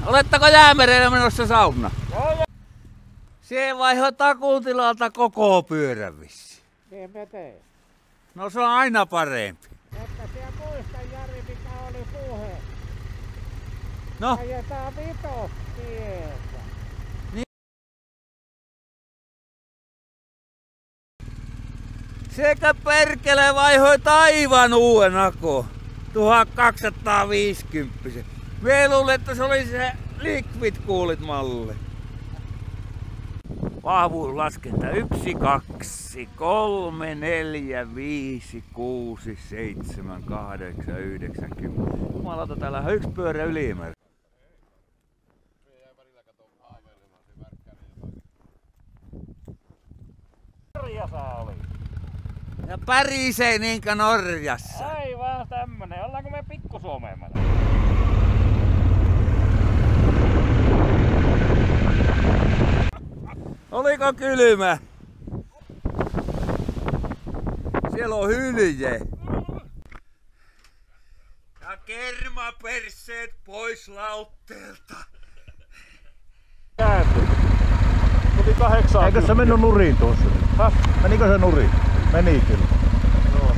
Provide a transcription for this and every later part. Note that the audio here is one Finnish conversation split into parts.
Oletteko Jäämerellä menossa sauna? Joo. Se vaihoi takuutilalta koko pyörän vissi. Niin me tein. No se on aina parempi. Että siellä muista Jari mikä oli puhe. No. Ajetaan vitostietä. Sekä perkele vaihoi aivan uuden akun. 1250. Me luulen, että se oli se Liquid Coolit malli. Vahvuuslaskenta 1, 2, 3, 4, 5, 6, 7, 8, 9, 10. Jumalauta, täällä on yksi pyörä ylimäärä. Norjassa oli. Ja pärisee niinkö Norjassa? Aivan tämmönen. Ollaanko me pikkusuomeen mennä? Oliko kylmä? Siellä on hylje. Ja kermaperseet pois lautteelta. Käänty. Tuli 8. Eikö se mennyt nurin tuossa? Häh? Menikö se nurin? Meni kyllä. Joo.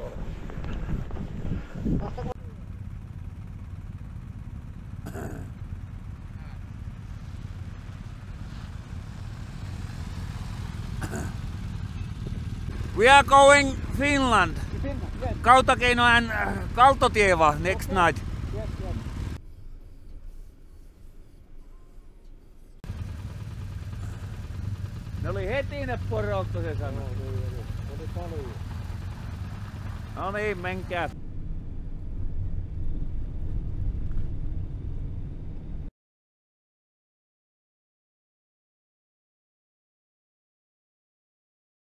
We are going Finland. Finland, yes. Kautakeino and Kaltotieva next night. Yes, yes. Ne oli heti ne porot, se sanoi. Oli paljon. No niin, menkää.